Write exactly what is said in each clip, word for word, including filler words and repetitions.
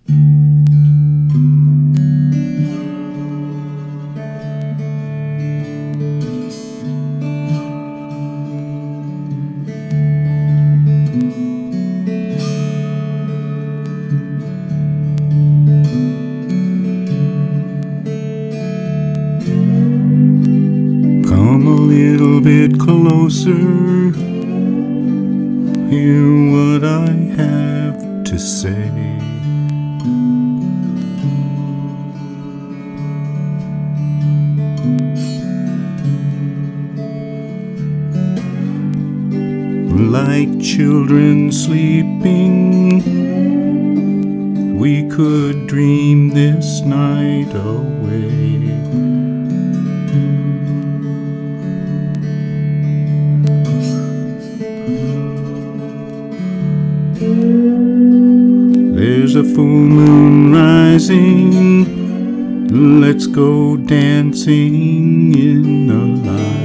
Come a little bit closer, hear what I have to say. Like children sleeping, we could dream this night away. There's a full moon rising, let's go dancing in the light.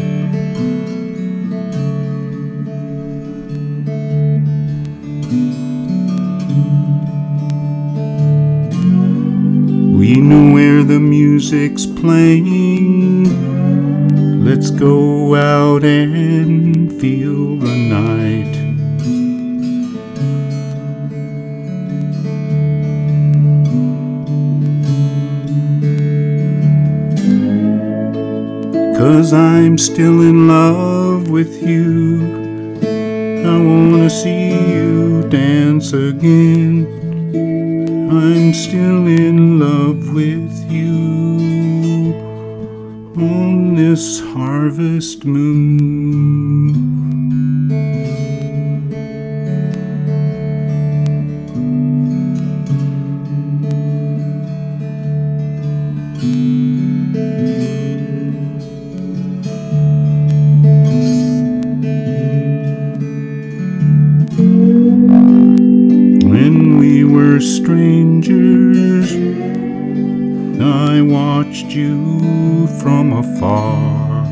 We know where the music's playing, let's go out and feel the night. Cause I'm still in love with you, I wanna see you dance again. I'm still in love with you on this harvest moon. When we were strangers, I watched you from afar.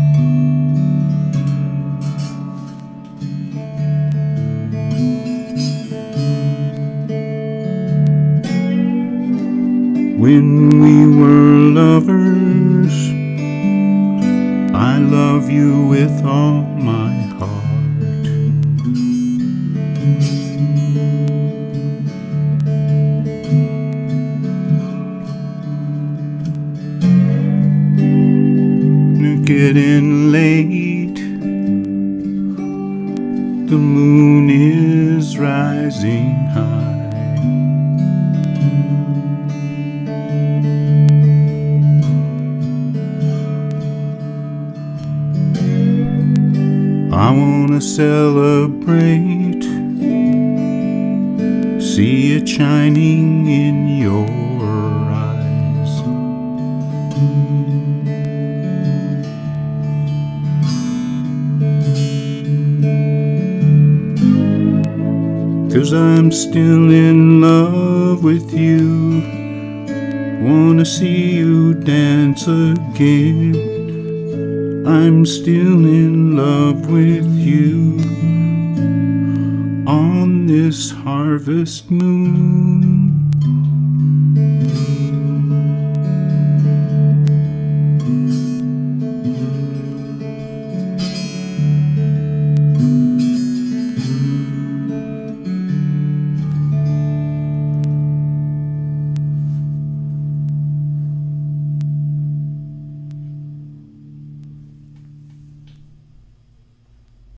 When we were lovers, I love you with all my heart. Getting late, the moon is rising high. I wanna celebrate, see it shining in your eyes. Cause I'm still in love with you, wanna see you dance again. I'm still in love with you on this harvest moon.